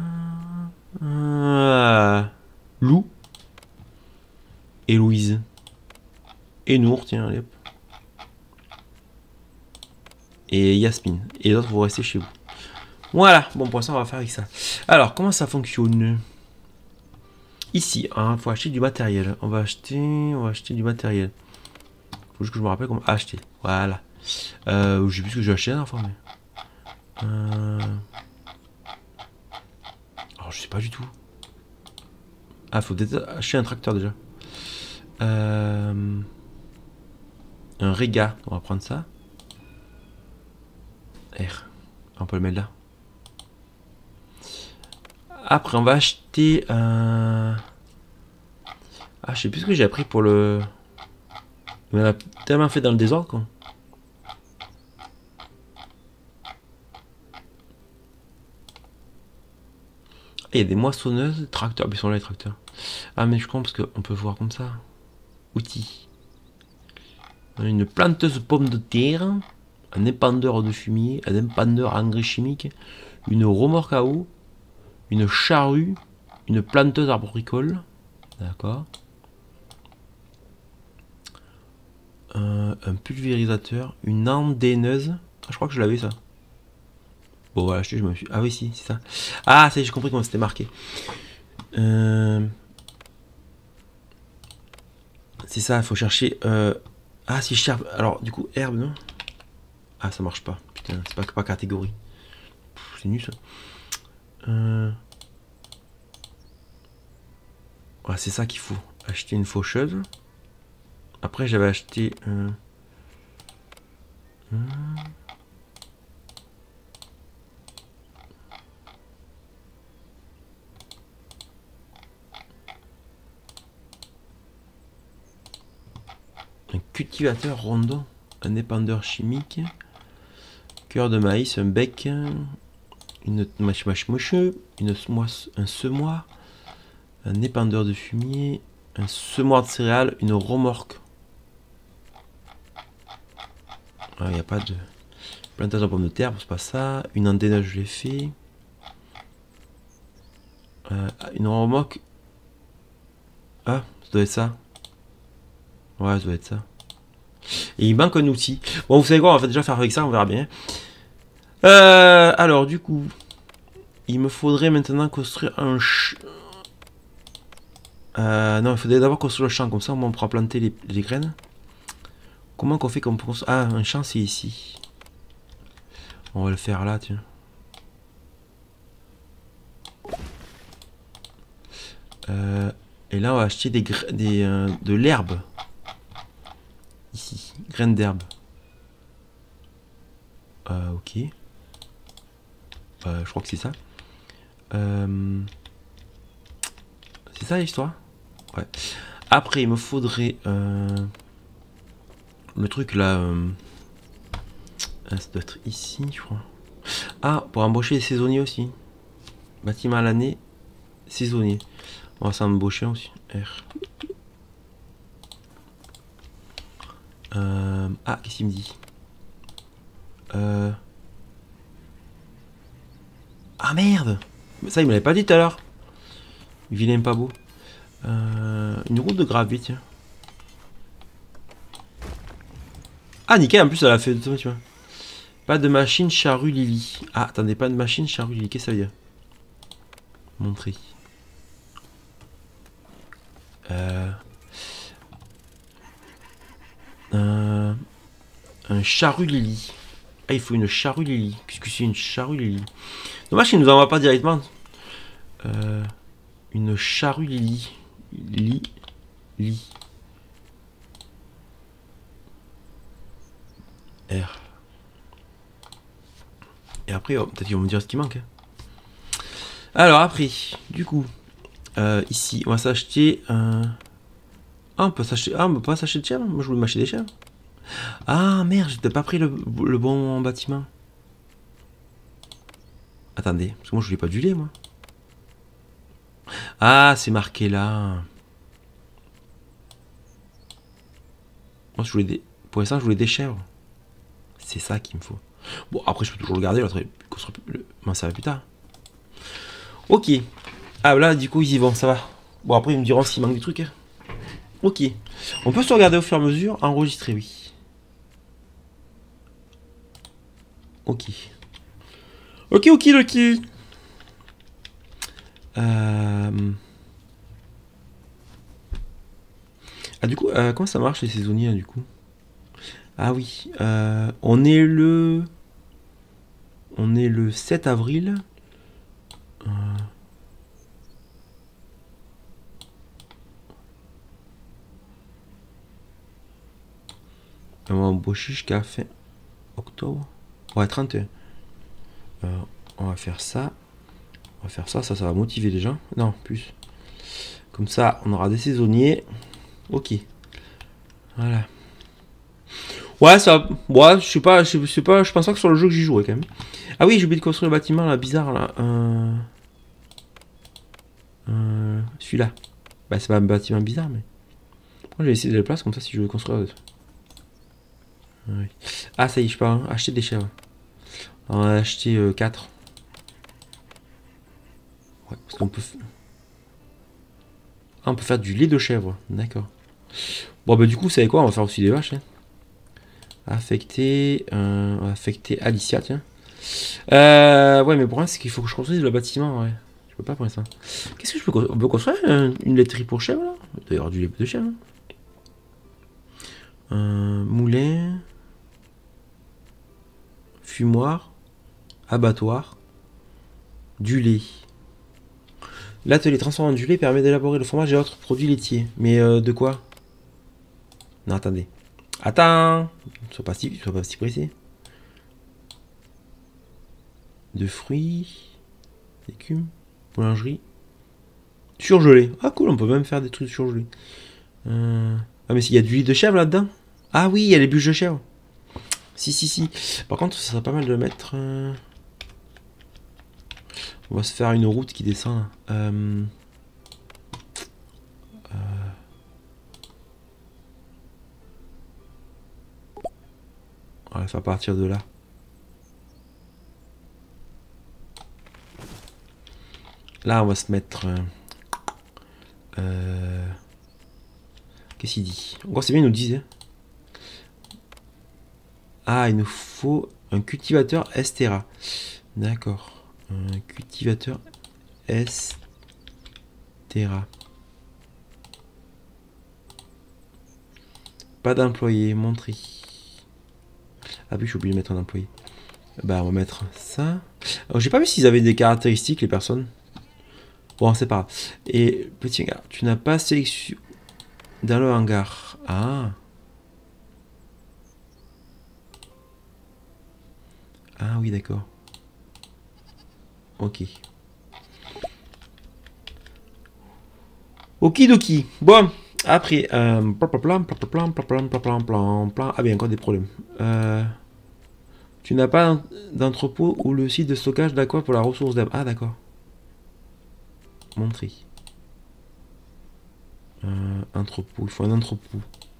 Ah. Lou. Et Louise. Et Nour, tiens, allez hop. Et Yasmine. Et les autres, vous restez chez vous. Voilà, bon pour l'instant on va faire avec ça. Alors comment ça fonctionne? Ici, il hein, faut acheter du matériel. On va acheter, on va acheter du matériel. Faut juste que je me rappelle comment acheter. Voilà. Euh, je sais plus ce que j'ai acheté la dernière fois, mais. Euh... Alors je sais pas du tout. Ah, faut acheter un tracteur déjà. Euh... Un Réga, on va prendre ça. R. On peut le mettre là. Après, on va acheter un... Ah, je sais plus ce que j'ai appris pour le... On a tellement fait dans le désordre, quoi. Il y a des moissonneuses, tracteurs. Ils sont là, les tracteurs. Ah, mais je comprends parce qu'on peut voir comme ça. Outils. Une planteuse pomme de terre. Un épandeur de fumier. Un épandeur engrais chimique. Une remorque à eau. Une charrue. Une planteuse arboricole. D'accord. Euh, un pulvérisateur. Une andaineuse. Ah, je crois que je l'avais ça. Bon, voilà, je me suis. Ah oui, si, c'est ça. Ah, ça y est, j'ai compris comment c'était marqué. Euh... C'est ça, il faut chercher. Euh... Ah, si je cherche. Alors, du coup, herbe, non? Ah, ça marche pas. Putain, c'est pas, pas catégorie. C'est nul ça. Euh... Ouais, c'est ça qu'il faut. Acheter une faucheuse. Après, j'avais acheté. Euh... Hmm. Un cultivateur rondon, un épandeur chimique, cœur de maïs, un bec, une mâche mâche mouche, une semoisse, un semoir, un épandeur de fumier, un semoir de céréales, une remorque. Il n'y a pas de plantage de pommes de terre, c'est pas ça. Une antenne, je l'ai fait. Euh, une remorque. Ah, ça doit être ça. Ouais, ça doit être ça. Et il manque un outil. Bon, vous savez quoi, on va déjà faire avec ça, on verra bien. Euh, alors, du coup, il me faudrait maintenant construire un... Ch... Euh, non, il faudrait d'abord construire le champ, comme ça on pourra planter les, les graines. Comment qu'on fait qu'on peut construire... Ah, un champ, c'est ici. On va le faire là, tiens. Euh, et là, on va acheter des, des euh, de l'herbe. Ici, graines d'herbe. Euh, ok. Euh, je crois que c'est ça. Euh, c'est ça l'histoire? Ouais. Après, il me faudrait euh, le truc là. Euh, ah, ça doit être ici, je crois. Ah, pour embaucher les saisonniers aussi. Bâtiment à l'année, saisonnier. On va s'embaucher aussi. R. Euh, ah, qu'est-ce qu'il me dit euh... Ah merde! Ça, il me l'avait pas dit tout à l'heure. Vilain pas beau. Euh, une route de gravier, tiens. Ah, nickel, en plus, elle a fait de ça, tu vois. Pas de machine charrue Lily. Ah, attendez, pas de machine charrue Lily. Qu'est-ce que ça veut dire? Montrer. Euh... Euh... Un charrue Lily. Ah, il faut une charrue Lily. Qu'est-ce que c'est une charrue Lily? Dommage qu'il nous envoie pas directement. Euh... Une charrue Lily. Lily. Lily. R. Et après, oh, peut-être qu'ils vont me dire ce qui manque. Hein. Alors après, du coup, euh, ici, on va s'acheter un... Ah, on peut s'acheter... Ah, on peut pas s'acheter de chèvres. Moi, je voulais m'acheter des chèvres. Ah, merde, j'ai peut-être pas pris le, le bon bâtiment. Attendez, parce que moi, je voulais pas du lait, moi. Ah, c'est marqué là. Moi, je voulais des... Pour l'instant, je voulais des chèvres. C'est ça qu'il me faut. Bon, après, je peux toujours le garder, l'autre, m'en servir plus tard. Ok. Ah, là, du coup, ils y vont, ça va. Bon, après, ils me diront s'il manque des trucs. Hein. Ok. On peut se regarder au fur et à mesure. Enregistrer, oui. Ok. Ok, ok, ok. Euh... Ah, du coup, euh, comment ça marche les saisonniers, du coup? Ah oui. Euh, on est le... On est le sept avril. Euh... On va embaucher jusqu'à fin octobre. Ouais, trente et un. Euh, on va faire ça. On va faire ça. Ça, ça va motiver les gens. Non, plus. Comme ça, on aura des saisonniers. Ok. Voilà. Ouais, ça. Ouais, je sais pas. Je sais pas. Je pense pas que sur le jeu que j'y jouerai quand même. Ah oui, j'ai oublié de construire le bâtiment là, bizarre là. Euh... Euh... Celui-là. Bah, c'est pas un bâtiment bizarre, mais. Moi, je vais essayer de le placer comme ça si je veux construire. Ouais. Ah, ça y est, je peux hein, acheter des chèvres. On va acheter euh, quatre. Ouais, parce qu'on peut. Ah, on peut faire du lait de chèvre. D'accord. Bon, bah, du coup, vous savez quoi? On va faire aussi des vaches. Hein. Affecter. Euh, on va affecter Alicia, tiens. Euh, ouais, mais pour moi, c'est qu'il faut que je construise le bâtiment. Ouais. Je peux pas pour l'instant. Qu'est-ce que je peux construire? On peut construire euh, une laiterie pour chèvre là? D'ailleurs, du lait de chèvre. Hein. Un moulin. Fumoir. Abattoir. Du lait. L'atelier transformant du lait permet d'élaborer le fromage et autres produits laitiers. Mais euh, de quoi? Non, attendez. Attends. Sois pas si, sois pas si pressé. De fruits. Légumes. Boulangerie. Surgelé. Ah cool, on peut même faire des trucs surgelés. Euh... Ah mais s'il y a du lait de chèvre là-dedans. Ah oui, il y a les bûches de chèvre. Si, si, si. Par contre, ça serait pas mal de mettre... Euh... On va se faire une route qui descend. Là. Euh... Euh... On va faire partir de là. Là, on va se mettre... Euh... Euh... Qu'est-ce qu'il dit? Encore c'est bien, il nous disait. Ah, il nous faut un cultivateur Estera. D'accord. Un cultivateur Estera. Pas d'employé, montrer. Ah oui, j'ai oublié de mettre un employé. Bah, on va mettre ça. J'ai pas vu s'ils avaient des caractéristiques, les personnes. Bon, c'est pas grave. Et, petit gars, tu n'as pas sélectionné dans le hangar. Ah. Ah oui, d'accord. Ok. Okidoki. Bon, Après, euh, plan, plan, plan, plan, plan, plan, plan, plan, plan, plan. Ah bien, encore des problèmes. Euh, tu n'as pas d'entrepôt ou le site de stockage d'aqua pour la ressource d'âme. Ah d'accord. Montrer. Euh, entrepôt, il faut un entrepôt.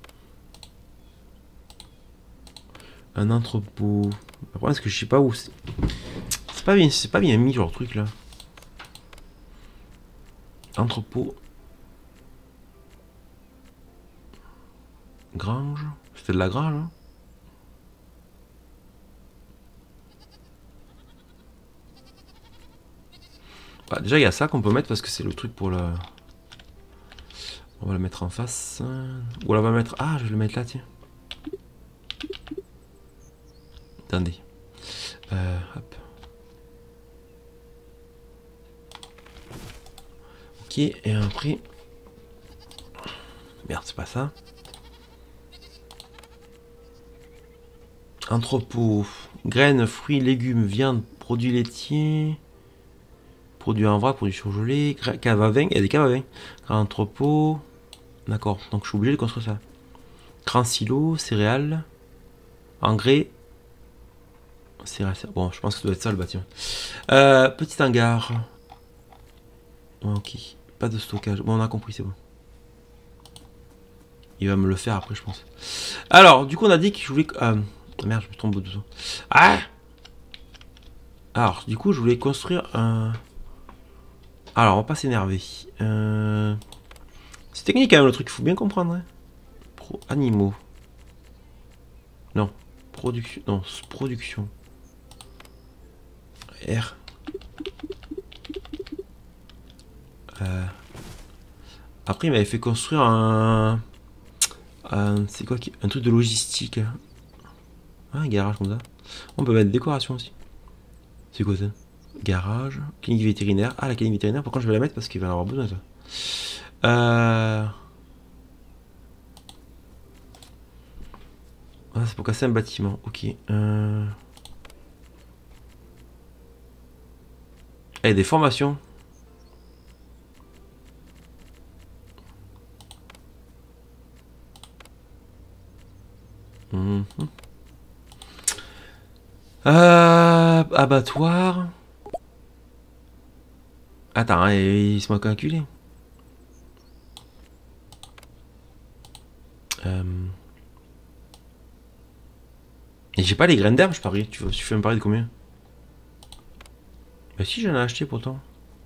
Un entrepôt. Après, est-ce que je sais pas où c'est. C'est pas bien, c'est pas bien mis genre truc là. Entrepôt. Grange. C'était de la grange hein. Bah, déjà il y a ça qu'on peut mettre parce que c'est le truc pour le... On va le mettre en face. Ou on va mettre... Ah je vais le mettre là tiens. Attendez. Euh, hop. Ok et après... Merde c'est pas ça. Entrepôt. Graines, fruits, légumes, viande, produits laitiers... Produits en vrac, produits surgelés, cave à vin, il y a des caves à vin. Grand entrepôt. D'accord, donc je suis obligé de construire ça. Grand silo, céréales, engrais. Céréales, bon, je pense que ça doit être ça le bâtiment. Euh, petit hangar. Ok, pas de stockage. Bon, on a compris, c'est bon. Il va me le faire après, je pense. Alors, du coup, on a dit que je voulais. Euh, merde, je me trompe de tout. Ah! Alors, du coup, je voulais construire un. Alors, on va pas s'énerver. Euh... C'est technique quand même le truc, il faut bien comprendre. Hein. Pro... Animaux. Non. Production. Non, production. R. Euh... Après, il m'avait fait construire un. un c'est quoi qui... Un truc de logistique. Ah, un garage comme ça. On peut mettre décoration aussi. C'est quoi ça? Garage. Clinique vétérinaire. Ah, la clinique vétérinaire, pourquoi je vais la mettre? Parce qu'il va en avoir besoin, ça. Euh... Ah, c'est pour casser un bâtiment. Ok. Euh... Eh, des formations. Mmh. Euh... Abattoir. Attends, hein, il se m'a calculé. Euh... Et j'ai pas les graines d'herbe, je parie. Tu, tu fais me parler de combien? Bah si, j'en ai acheté pourtant.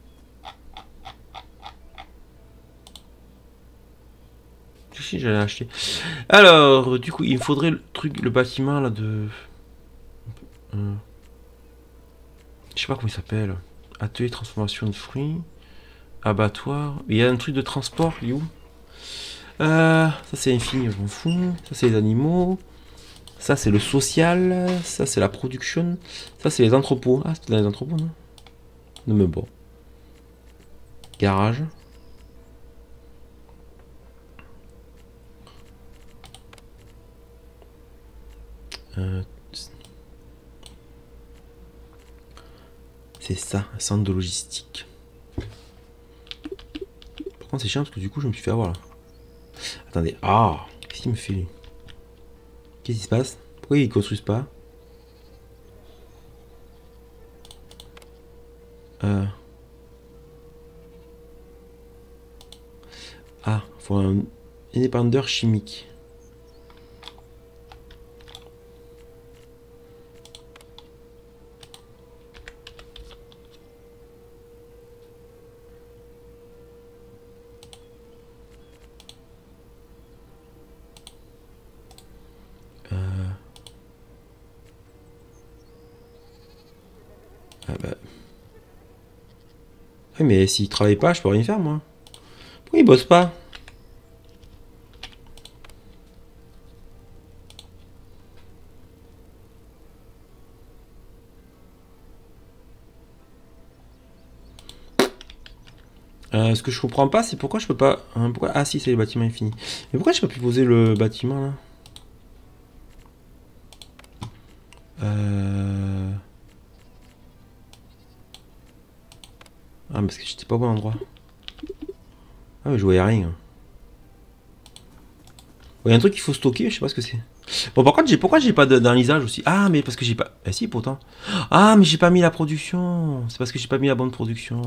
Si, si, j'en ai acheté. Alors, du coup, il me faudrait le truc, le bâtiment là de... Euh... Je sais pas comment il s'appelle. Atelier de transformation de fruits. Abattoir. Il y a un truc de transport, il est où? euh, Ça c'est infini, je m'en fous. Ça c'est les animaux. Ça c'est le social. Ça c'est la production. Ça c'est les entrepôts. Ah, c'était dans les entrepôts, non? Non mais bon. Garage. Euh, c'est ça, un centre de logistique. Par contre c'est chiant parce que du coup je me suis fait avoir là. Attendez, ah, qu'est-ce qu'il me fait lui? Qu'est-ce qui se passe? Pourquoi ils construisent pas? Euh... Ah, faut un indépendeur chimique. Euh... Ah bah... Oui mais s'il travaille pas, je peux rien faire moi. Pourquoi il bosse pas? Euh, ce que je comprends pas, c'est pourquoi je peux pas... Hein, pourquoi... Ah si, c'est le bâtiment infini. Mais pourquoi je peux plus poser le bâtiment là? Euh... Ah, parce que j'étais pas au bon endroit. Ah mais je voyais rien. Il y a un truc qu'il faut stocker, je sais pas ce que c'est. Bon, par contre, j'ai pourquoi j'ai pas d'enlisage aussi? Ah, mais parce que j'ai pas. Eh si, pourtant. Ah, mais j'ai pas mis la production. C'est parce que j'ai pas mis la bonne production.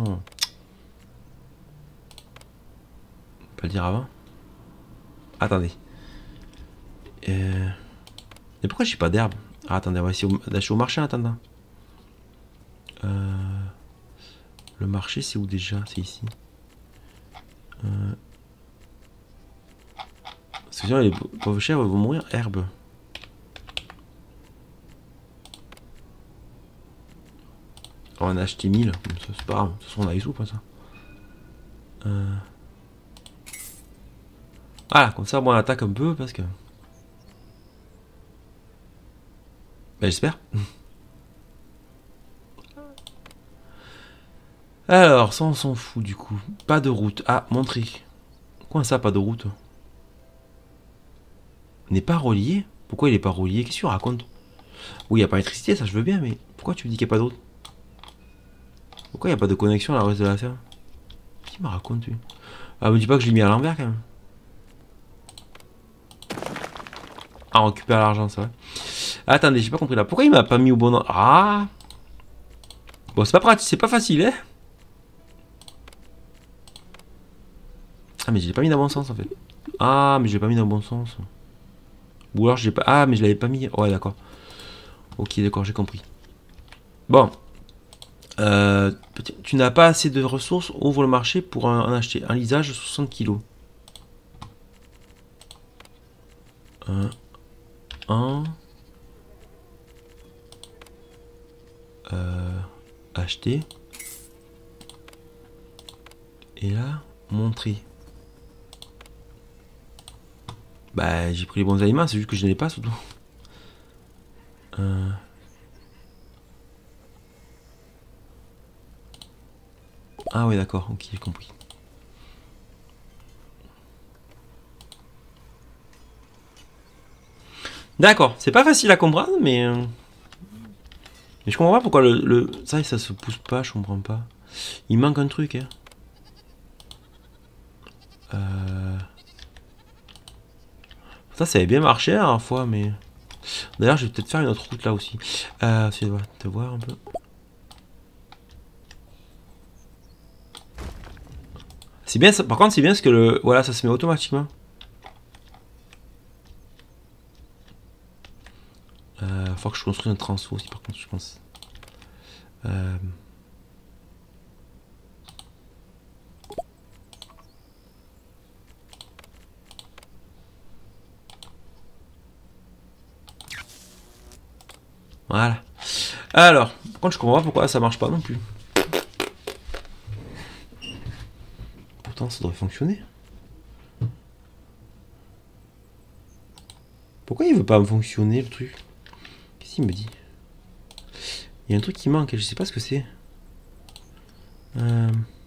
Pas le dire avant. Attendez. Euh... Mais pourquoi j'ai pas d'herbe? Ah, attendez, on va essayer d'acheter au marché en attendant. Euh... Le marché, c'est où déjà? C'est ici. Euh... Parce que sinon, les pauvres chèvres vont mourir. Herbe. On en a acheté mille. C'est pas grave. De toute façon, on a les sous, pas ça. Euh... Voilà, comme ça, bon, on attaque un peu parce que. Ben, j'espère. Alors, ça, on s'en fout du coup. Pas de route. Ah, montrer. Comment ça, pas de route? N'est pas relié? Pourquoi il est pas relié? Qu'est-ce que tu racontes? Oui, il n'y a pas d'électricité, ça je veux bien, mais pourquoi tu me dis qu'il n'y a pas d'autre? Pourquoi il n'y a pas de connexion à la reste de la ferme? Qui me raconte, lui? Ah, me dis pas que je l'ai mis à l'envers quand même. Ah, on récupère l'argent, ça va. Attendez, j'ai pas compris là. Pourquoi il m'a pas mis au bon endroit? Ah! Bon, c'est pas pratique, c'est pas facile, hein? Ah, mais je l'ai pas mis dans le bon sens en fait. Ah, mais je l'ai pas mis dans le bon sens. Ou alors j'ai pas. Ah, mais je l'avais pas mis. Ouais, d'accord. Ok, d'accord, j'ai compris. Bon. Euh, tu n'as pas assez de ressources, ouvre le marché pour en, en acheter. Un lisage de soixante kilos. Un. Un. Euh, acheter. Et là, montrer. Bah, j'ai pris les bons aliments, c'est juste que je n'ai pas surtout. Euh... Ah oui, d'accord, ok, j'ai compris. D'accord, c'est pas facile à comprendre, mais... Euh... Mais je comprends pas pourquoi le... le... Ça, ça se pousse pas, je comprends pas. Il manque un truc, hein. Euh... Ça, ça avait bien marché la dernière fois, mais... D'ailleurs, je vais peut-être faire une autre route là aussi. Euh, tu vas te voir un peu. C'est bien ça. Par contre, c'est bien parce que le... Voilà, ça se met automatiquement. Euh, faut que je construise un transfo aussi, par contre, je pense. Euh... Voilà. Alors, par contre, je comprends pas pourquoi ça marche pas non plus. Pourtant, ça devrait fonctionner. Pourquoi il veut pas me fonctionner le truc? Qu'est-ce qu'il me dit? Il y a un truc qui manque, je sais pas ce que c'est. Euh...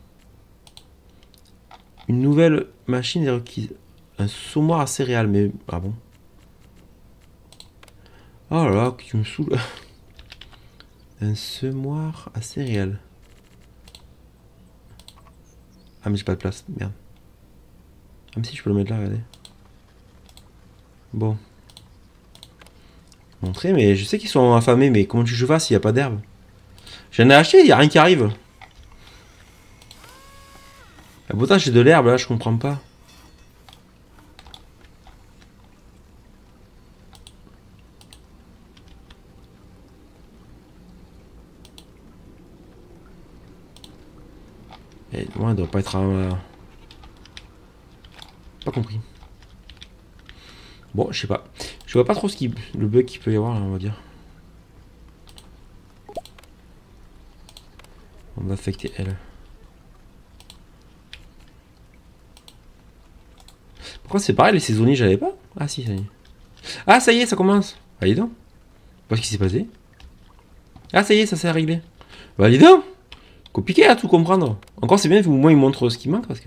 Une nouvelle machine est requise. Un semoir à céréales, mais... Ah bon? Oh là là, tu me saoules. Un semoir à céréales. Ah mais j'ai pas de place, merde. Ah mais si, je peux le mettre là, regardez. Bon. Montrer, mais je sais qu'ils sont affamés, mais comment tu je fasse s'il n'y a pas d'herbe? J'en ai acheté, il n'y a rien qui arrive. Ah, pourtant j'ai de l'herbe là, je comprends pas. Et moi, elle doit pas être un... Pas compris. Bon, je sais pas. Je vois pas trop ce qui... le bug qu'il peut y avoir là, on va dire. On va affecter elle. Pourquoi c'est pareil, les saisonniers, j'avais pas? Ah si, ça y est. Ah, ça y est, ça commence. Bah, dis donc. Qu'est-ce qui s'est passé? Ah, ça y est, ça s'est réglé. Bah, dis donc. Compliqué à tout comprendre. Encore, c'est bien, au moins, il montre ce qui manque parce que.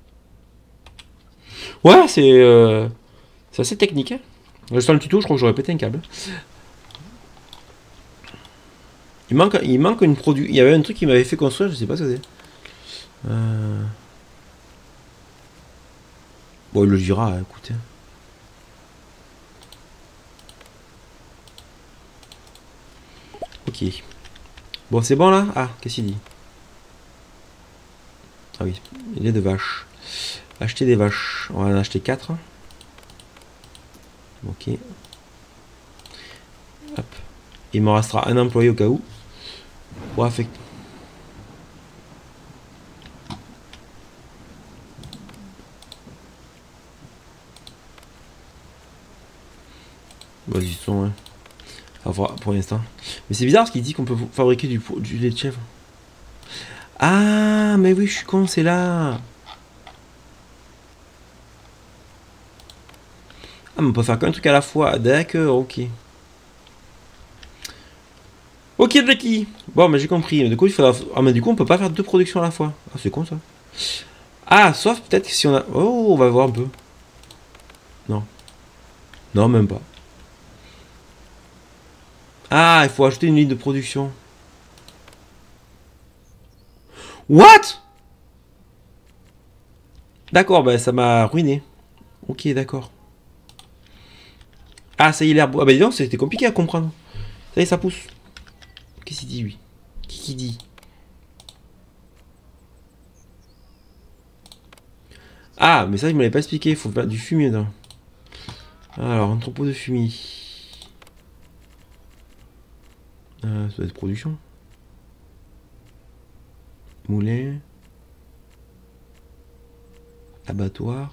Ouais, c'est. Euh... C'est assez technique. Hein. Juste dans le tuto, je crois que j'aurais pété un câble. Il manque, il manque une produit. Il y avait un truc qui m'avait fait construire, je sais pas ce que c'est. Euh... Bon, il le dira, écoutez. Ok. Bon, c'est bon là? Ah, qu'est-ce qu'il dit? Ah oui, il y a de vaches. Acheter des vaches. On va en acheter quatre. Ok. Hop. Il me restera un employé au cas où. Pour affecter. Vas-y, sont, ouais. À voir pour l'instant. Mais c'est bizarre parce qu'il dit qu'on peut fabriquer du, du lait de chèvre. Ah, mais oui, je suis con, c'est là. Ah, mais on peut faire qu'un truc à la fois. D'accord, ok. Ok, Jackie. Bon, mais j'ai compris. Mais du coup, il faudra... Ah, mais du coup, on peut pas faire deux productions à la fois. Ah, c'est con ça. Ah, sauf peut-être que si on a... Oh, on va voir un peu. Non. Non, même pas. Ah, il faut ajouter une ligne de production. What? D'accord, bah ça m'a ruiné. Ok, d'accord. Ah, ça y est, l'herbe. Ah, bah dis donc, c'était compliqué à comprendre. Ça y est, ça pousse. Qu'est-ce qu'il dit, lui? Qui qui dit? Ah, mais ça, il me l'avait pas expliqué. Il faut faire du fumier dedans. Alors, entrepôt de fumier. Euh, ça doit être production. Moulin. Abattoir.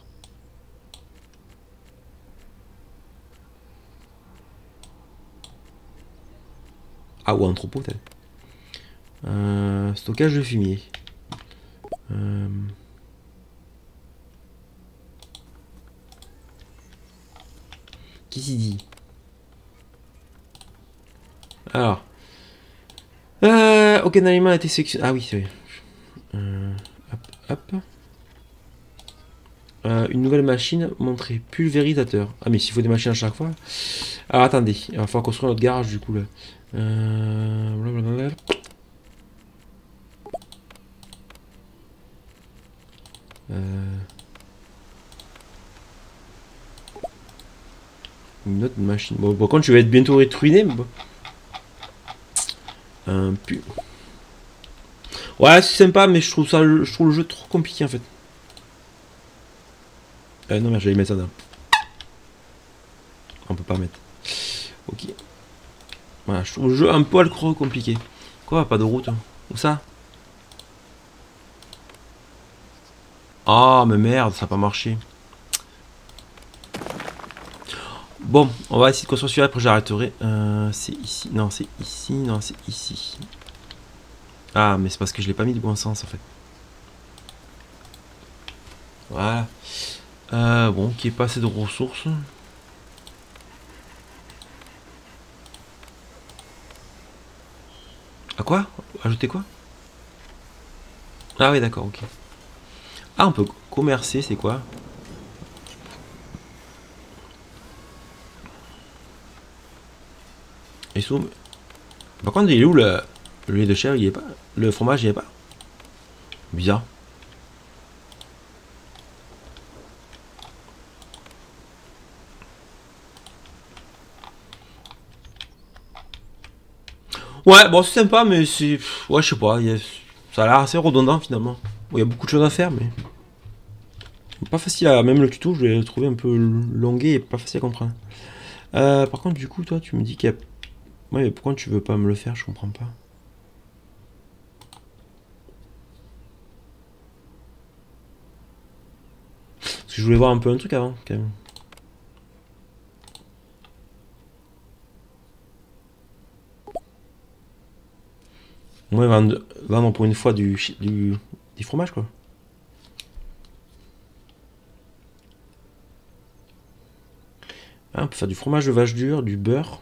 Ah, ou entrepôt, peut-être. Euh, stockage de fumier. Euh... Qui s'y dit? Alors. Euh, aucun aliment a été sélectionné. Ah oui, c'est vrai. Euh, hop, hop. Euh, une nouvelle machine montrée. Pulvérisateur. Ah, mais s'il faut des machines à chaque fois. Alors attendez, il va falloir construire notre garage du coup là. Euh... Blablabla. Euh... Une autre machine. Bon, par contre, je vais être bientôt ruiné. Mais bon. Un pu. Ouais, c'est sympa, mais je trouve ça, je trouve le jeu trop compliqué en fait. Euh, non, mais j'allais mettre ça là. On peut pas mettre. Ok. Voilà, je trouve le jeu un poil trop compliqué. Quoi, pas de route? Hein. Où ça? Ah, mais merde, ça n'a pas marché. Bon, on va essayer de construire celui-là, après j'arrêterai. Euh, c'est ici. Non, c'est ici. Non, c'est ici. Ah, mais c'est parce que je l'ai pas mis du bon sens en fait. Voilà. Euh, bon, qui est pas assez de ressources. À quoi? Ajouter quoi? Ah oui, d'accord, ok. Ah, on peut commercer, c'est quoi? Et sous... Par contre, il est où le, le lait de chèvre? Il est pas. Le fromage, il est pas. Bizarre. Ouais, bon, c'est sympa, mais c'est. Ouais, je sais pas. Il y a... Ça a l'air assez redondant finalement. Bon, il y a beaucoup de choses à faire, mais. Pas facile à. Même le tuto, je l'ai trouvé un peu longué et pas facile à comprendre. Euh, par contre, du coup, toi, tu me dis qu'il y a. Ouais, mais pourquoi tu veux pas me le faire? Je comprends pas. Parce que je voulais voir un peu un truc avant, quand même. Ouais, vendre, vendre pour une fois du, du, du fromage, quoi. Ah, on peut faire du fromage de vache dure, du beurre.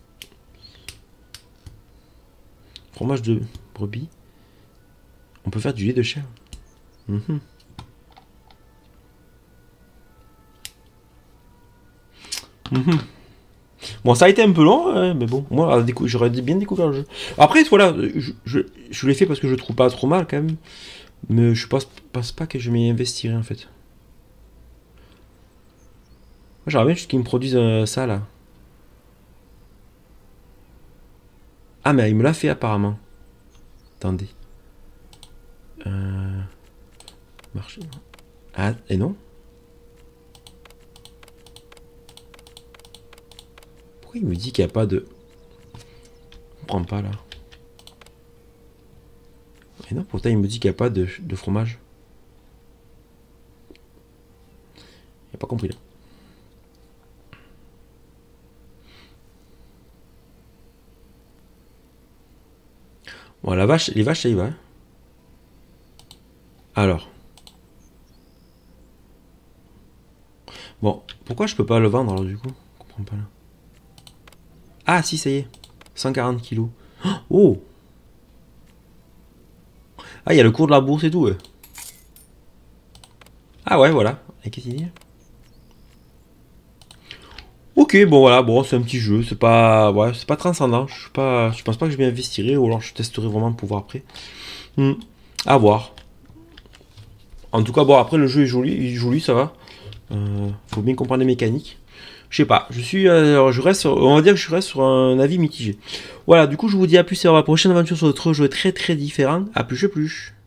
Fromage de brebis. On peut faire du lait de chèvre. Mmh. Mmh. Bon, ça a été un peu long, hein, mais bon, moi, j'aurais bien découvert le jeu. Après, voilà, je, je, je l'ai fait parce que je le trouve pas trop mal, quand même. Mais je pense, pense pas que je m'y investirais, en fait. Moi, j'aimerais bien juste qu'ils me produisent euh, ça, là. Ah, mais il me l'a fait apparemment. Attendez. Euh... Marché. Ah, et non? Pourquoi il me dit qu'il n'y a pas de... Je comprends pas là. Et non, pourtant il me dit qu'il n'y a pas de, de fromage. Il n'a pas compris là. Bon, la vache, les vaches, ça y va. Hein. Alors. Bon, pourquoi je peux pas le vendre alors du coup? Je comprends pas là. Ah si, ça y est. cent quarante kilos. Oh! Ah, il y a le cours de la bourse et tout. Ouais. Ah ouais, voilà. Et qu'est-ce qu'il dit? Ok, bon voilà, bon c'est un petit jeu, c'est pas, ouais, c'est pas transcendant. Je suis pas, je pense pas que je m'y investirai ou alors je testerai vraiment pour voir après. Hmm. À voir. En tout cas, bon après le jeu est joli, il est joli, ça va. Euh, faut bien comprendre les mécaniques. Je sais pas, je suis, euh, je reste, sur, on va dire que je reste sur un avis mitigé. Voilà, du coup je vous dis à plus et à la prochaine aventure sur d'autres jeux très très différents. À plus, je plus.